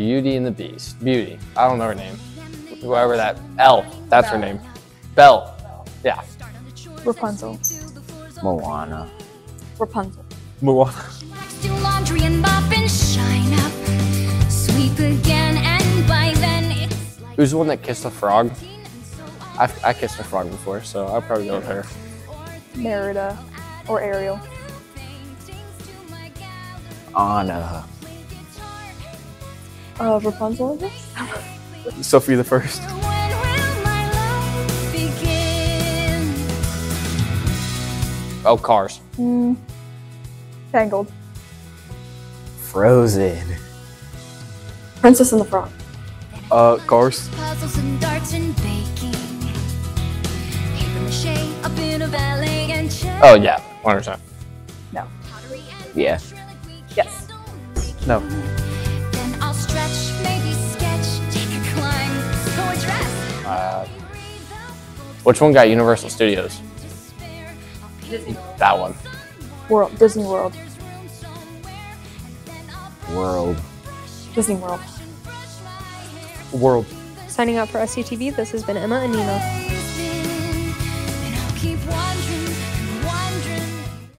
Beauty and the Beast. Beauty. I don't know her name. Whoever that. Elle. That's her name. Belle. Yeah. Rapunzel. Moana. Rapunzel. Moana. Do laundry and mop and shine up. Sweep again, and by then it's like Who's the one that kissed a frog? I kissed a frog before, so I'll probably go with her. Merida. Or Ariel. Anna. Rapunzel, I guess? Sophie the First. when will my love begin? Oh, Cars. Tangled. Frozen. Princess and the Frog. Cars. Puzzles and darts and baking. Paper mache, a bit of ballet and chess. Oh, yeah. 100%. No. Yeah. Yes. No. Then I'll stretch, maybe sketch, take a climb, go a dress. Which one got Universal Studios? That one. Disney World. World. Disney World. World. Signing out for SCTV, this has been Emma and Nina. And I'll keep wandering.